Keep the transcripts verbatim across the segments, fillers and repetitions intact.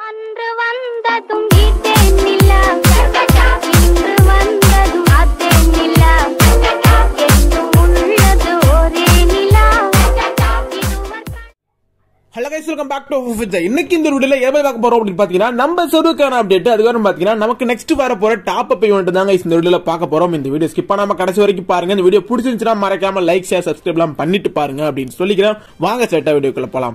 அன்று வந்ததும் வீட்டேன் இல்ல இன்று வந்ததும் ஆத்தேன் இல்ல என்றும் உள்ளது ஒரே நிலா. Hello guys, welcome back to ஃபிட்ஜா. இன்னைக்கு இந்த வீடியோல எதை பார்க்க போறோம் அப்படின்னு பாத்தீங்கன்னா நம்ம சர்வருக்கான அப்டேட். அதுக்கப்புறம் பாத்தீங்கன்னா நமக்கு நெக்ஸ்ட் வர போற டாப் அப் ஈவென்ட் தான் இந்த வீடியோல பார்க்க போறோம். இந்த வீடியோ ஸ்கிப் பண்ணாம கடைசி வரைக்கும் பாருங்க. இந்த வீடியோ பிடிச்சிருந்துச்சுன்னா மறக்காம லைக், ஷேர், சப்ஸ்கிரைப் எல்லாம் பண்ணிட்டு பாருங்க அப்படின்னு சொல்லிக்கிறேன். வாங்க சேட்டா வீடியோக்குள்ள போலாம்.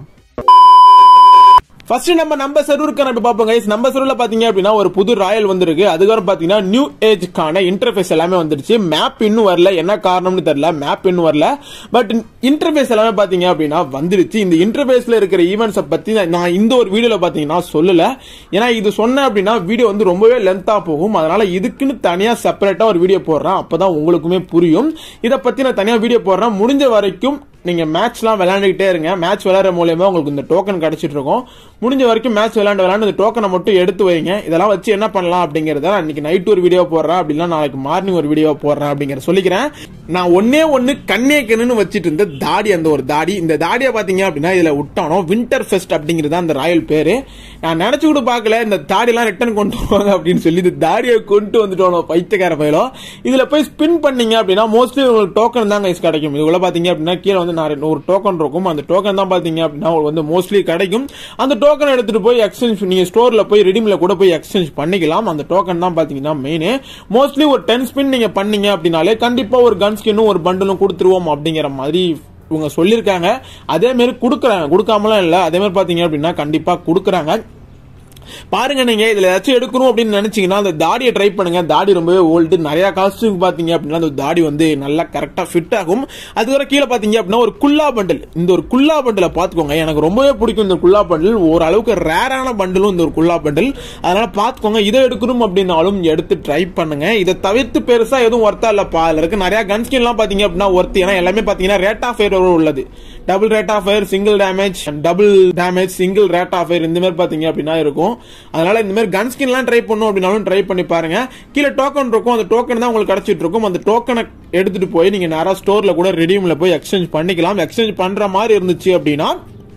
ஃபர்ஸ்ட் நம்ம நம்ம சர்வருக்கான பாப்போம் கைஸ். நம்ம சர்வர்ல பாத்தீங்க அப்படின்னா ஒரு புது ராயல் வந்திருக்கு. அதுக்கப்புறம் பாத்தீங்கன்னா நியூ ஏஜ்க்கான இன்டர்ஃபேஸ் எல்லாமே வந்துருச்சு. மேப் இன்னும் வரல, என்ன காரணம்னு தெரியல. மேப் இன்னும் வரல, பட் இன்டர்ஃபேஸ் எல்லாமே பாத்தீங்க அப்படின்னா வந்துருச்சு. இந்த இன்டர்ஃபேஸ்ல இருக்கிற ஈவெண்ட்ஸ் பத்தி நான் இந்த ஒரு வீடியோல பாத்தீங்கன்னா சொல்லல. ஏன்னா இது சொன்ன அப்படின்னா வீடியோ வந்து ரொம்பவே லென்த்தா போகும். அதனால இதுக்குன்னு தனியா செப்பரேட்டா ஒரு வீடியோ போடுறேன். அப்பதான் உங்களுக்குமே புரியும். இதை பத்தி நான் தனியா வீடியோ போடுறேன். முடிஞ்ச வரைக்கும் நீங்க மேட்ச்லாம் விளையாண்டுகிட்டே இருங்க. மேட்ச் விளையாடுற மூலமா உங்களுக்கு இந்த டோக்கன் கிடைச்சிட்டு இருக்கும். முடிஞ்ச வரைக்கும் மேட்ச் விளையாண்டு விளையாண்டு இந்த டோக்கனை மட்டும் எடுத்து வைங்க. இதெல்லாம் வச்சு என்ன பண்ணலாம் அப்படிங்கறத இன்னைக்கு நைட் ஒரு வீடியோ போடுறேன், அப்படின்னா நாளைக்கு மார்னிங் ஒரு வீடியோ போடுறேன் அப்படிங்கறத சொல்லிக்கிறேன். நான் ஒன்னே ஒன்னு கண்ணே கண்ணுன்னு வச்சிட்டு இருந்த தாடி, அந்த ஒரு தாடி. இந்த தாடியை பாத்தீங்க அப்படின்னா இதுல விட்டானோ வின்டர் ஃபெஸ்ட் அப்படிங்கிறது அந்த ராயல் பேரு. நான் நினைச்சு கூட பாக்கல இந்த தாடி எல்லாம் ரிட்டர்ன் கொண்டு வருவாங்க அப்படின்னு சொல்லி இந்த தாடியை கொண்டு வந்துட்டோம் பைத்தியக்கார பயிலும். இதுல போய் ஸ்பின் பண்ணீங்க அப்படின்னா மோஸ்ட்லி உங்களுக்கு டோக்கன் தான் கைஸ் கிடைக்கும். இதுல பாத்தீங்க அப்படின்னா கீழே வந்து ஒரு டோக்கன் இருக்கும். அந்த டோக்கன் தான் பாத்தீங்க அப்படின்னா வந்து மோஸ்ட்லி கிடைக்கும். அந்த டோக்கன் எடுத்துட்டு போய் எக்ஸ்சேஞ்ச் நீங்க ஸ்டோர்ல போய் ரெடிமில கூட போய் எக்ஸ்சேஞ்ச் பண்ணிக்கலாம். அந்த டோக்கன் தான் பாத்தீங்கன்னா மெயின். மோஸ்ட்லி ஒரு டென் ஸ்பின் நீங்க பண்ணீங்க அப்படின்னாலே கண்டிப்பா ஒரு கன் ஸ்கின்னும் ஒரு பண்டலும் கொடுத்துருவோம் அப்படிங்கிற மாதிரி இவங்க சொல்லிருக்காங்க. அதே மாதிரி கொடுக்குறாங்க, கொடுக்காமலாம் இல்ல. அதே மாதிரி பாத்தீங்க அப்படின்னா கண்டிப்பா கொடுக்குறாங்க. பாருங்க, நீங்க இதுல ஏதாச்சும் எடுக்கணும் அப்படின்னு நினைச்சீங்கன்னா அந்த தாடியை ட்ரை பண்ணுங்க. தாடி ரொம்பவே ஓல்டு. நிறைய காஸ்டியூம் பாத்தீங்க அப்படின்னா அந்த தாடி வந்து நல்லா கரெக்டா ஃபிட் ஆகும். அதுவரை கீழே பாத்தீங்க அப்படின்னா ஒரு குல்லா பண்டில். இந்த ஒரு குல்லா பண்டில பாத்துக்கோங்க, எனக்கு ரொம்பவே பிடிக்கும் இந்த குல்லா பண்டில். ஓரளவுக்கு ரேரான பண்டிலும் இந்த ஒரு குல்லா பண்டில். அதனால பாத்துக்கோங்க. இதை எடுக்கணும் அப்படின்னாலும் எடுத்து ட்ரை பண்ணுங்க. இதை தவிர்த்து பெருசா எதுவும் ஒர்த்தா இல்லப்பா. அதுல இருக்கு நிறைய கன்ஸ்கின் எல்லாம் பாத்தீங்க அப்படின்னா ஒர்த்து. ஏன்னா எல்லாமே பாத்தீங்கன்னா ரேட் ஆஃப் ஃபயர் உள்ளது. Double rate of fire, single damage, double damage, single rate of fire, இந்த மாதிரி பாத்தீங்க அப்படின்னா இருக்கும். அதனால இந்த மாதிரி கன் ஸ்கின் எல்லாம் ட்ரை பண்ணும் அப்படின்னாலும் ட்ரை பண்ணி பாருங்க. கீழே டோக்கன் இருக்கும். அந்த டோக்கன் தான் உங்களுக்கு கிடைச்சிட்டு இருக்கும். அந்த டோக்கனை எடுத்துட்டு போய் நீங்க நேரா ஸ்டோர்ல கூட ரெடியூம்ல போய் எக்ஸ்சேஞ்ச் பண்ணிக்கலாம். எக்ஸ்சேஞ்ச் பண்ற மாதிரி இருந்துச்சு அப்படின்னா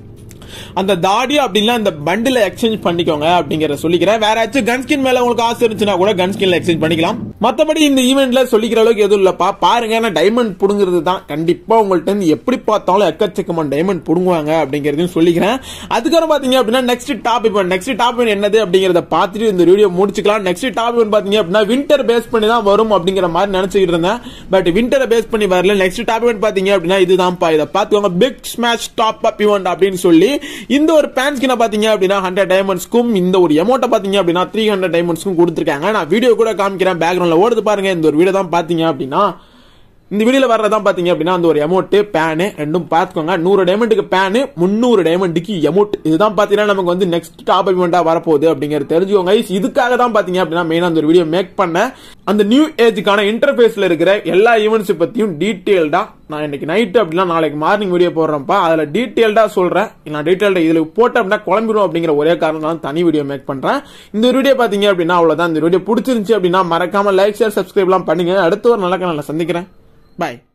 அந்த தாடி அப்படின்னா அந்த பண்டில எக்ஸ்சேஞ்ச் பண்ணிக்கோங்க அப்படிங்கறத சொல்லிக்கிறேன். வேற ஏதாச்சும் கன்ஸ்கின் மேல உங்களுக்கு ஆசை இருந்துச்சுன்னா கூட கன்ஸ்கின்ல எக்ஸ்சேஞ்ச் பண்ணிக்கலாம். மத்தபடி இந்த ஈவெண்ட்ல சொல்லிக்கிற அளவுக்கு எதுவும் இல்லப்பா. பாருங்க, டைமண்ட் புடுங்கிறது தான் கண்டிப்பா உங்கள்ட்ட இருந்து எப்படி பார்த்தாலும் எக்கச்சக்கமான டைமண்ட் புடுங்குவாங்க அப்படிங்கறதையும் சொல்லிக்கிறேன். அதுக்கப்புறம் பாத்தீங்க அப்படின்னா next top event next top event என்னது அப்படிங்கறத பார்த்துட்டு இந்த வீடியோ முடிச்சுக்கலாம். நெக்ஸ்ட் டாப் இவெண்ட் பாத்தீங்க அப்படின்னா வின்டர் பேஸ் பண்ணி தான் வரும் அப்படிங்கிற மாதிரி நினைச்சுக்கிட்டு இருந்தேன். பட் வின்டரை பேஸ் பண்ணி வரல. நெக்ஸ்ட் டாப் இவெண்ட் பாத்தீங்க அப்படின்னா இதுதான்ப்பா. இதை பாத்துக்கோங்க, big smash top up event அப்படின்னு சொல்லி இந்த ஒரு பேன் ஸ்கின் பாத்தீங்க அப்படின்னா ஹண்ட்ரட் டைமண்ட்ஸ்க்கும் இந்த ஒரு எமௌண்ட் பாத்தீங்க அப்படின்னா த்ரீ ஹண்ட்ரட் டைமண்ட்ஸ்க்கும் கொடுத்துருக்காங்க. நான் வீடியோ கூட காமிக்கிறேன், பேக்ரவுண்ட்ல ஓடுது பாருங்க. இந்த ஒரு வீடியோ தான் பாத்தீங்க அப்படின்னா இந்த வீடியோல வர்றதான் பாத்தீங்க அப்படின்னா அந்த ஒரு எமௌண்ட் பேனு ரெண்டும் பாத்துக்கோங்க. நூறு டைமண்டுக்கு பேனு, முன்னூறு டைமண்டுக்கு எமௌண்ட். இதுதான் பாத்தீங்கன்னா நமக்கு வந்து நெக்ஸ்ட் டாப் இவெண்டா வரப்போகுது அப்படிங்கறது தெரிஞ்சுக்கோங்க. இதுக்காக தான் பாத்தீங்க அப்படின்னா மெயினா அந்த ஒரு வீடியோ மேக் பண்ண. அந்த நியூ ஏஜ்க்கான இன்டர்ஃபேஸ்ல இருக்கிற எல்லா ஈவெண்ட்ஸ் பத்தியும் டீடைல்டா நான் இன்னைக்கு நைட் அப்படின்னா நாளைக்கு மார்னிங் வீடியோ போடுறேன்ப்பா. அதுல டீடைல்டா சொல்றேன். நான் டீடைல்டா இதுல போட்ட அப்படின்னா குழம்பிடும் அப்படிங்கிற ஒரே காரணம் தான் தனி வீடியோ மேக் பண்றேன். இந்த வீடியோ பாத்தீங்க அப்படின்னா அவ்வளவுதான். இந்த வீடியோ பிடிச்சிருந்துச்சு அப்படின்னா மறக்காம லைக், ஷேர், சப்ஸ்கிரைப் எல்லாம் பண்ணுங்க. அடுத்த ஒரு நல்ல சேனல்ல சந்திக்கிறேன். Bye.